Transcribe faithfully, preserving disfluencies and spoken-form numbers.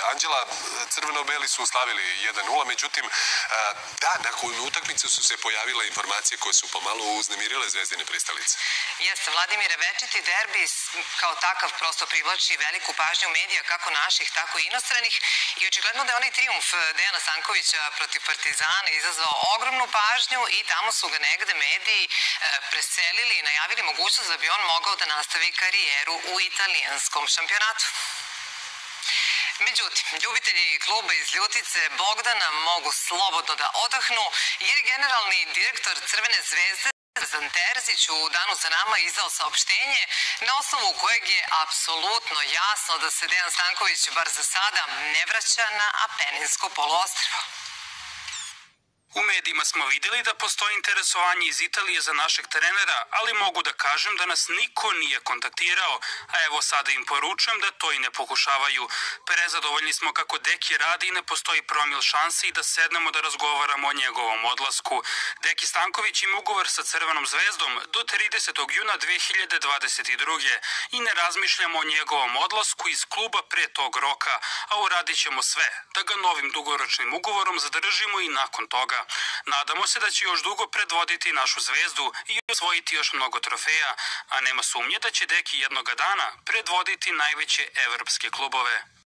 Anđela, crveno-beli su slavili jedan nula, međutim, da, nakon utakmice su se pojavile informacije koje su pomalo uznemirile Zvezdine pristalice. Jeste, Vladimire, večiti derbi kao takav prosto privlači veliku pažnju medija, kako naših, tako i inostranih, i očigledno da je onaj trijumf Dejana Stankovića protiv Partizana izazvao ogromnu pažnju i tamo su ga negde mediji preselili i najavili mogućnost da bi on mogao da nastavi karijeru u italijanskom šampionatu. Međutim, ljubitelji kluba iz Ljutice Bogdana mogu slobodno da odahnu, jer je generalni direktor Crvene zvezde Zvezdan Terzić u danu za nama izdao saopštenje na osnovu kojeg je apsolutno jasno da se Dejan Stanković bar za sada ne vraća na Apeninsko poluostrvo. U medijima smo videli da postoji interesovanje iz Italije za našeg trenera, ali mogu da kažem da nas niko nije kontaktirao, a evo sada im poručujem da to i ne pokušavaju. Prezadovoljni smo kako Deki radi i ne postoji promil šansi i da sednemo da razgovaramo o njegovom odlasku. Deki Stanković ima ugovor sa Crvenom zvezdom do tridesetog juna dve hiljade dvadeset druge. i ne razmišljamo o njegovom odlasku iz kluba pre tog roka, a uradit ćemo sve da ga novim dugoročnim ugovorom zadržimo i nakon toga. Nadamo se da će još dugo predvoditi našu zvezdu i osvojiti još mnogo trofeja, a nema sumnje da će Deki jednoga dana predvoditi najveće evropske klubove.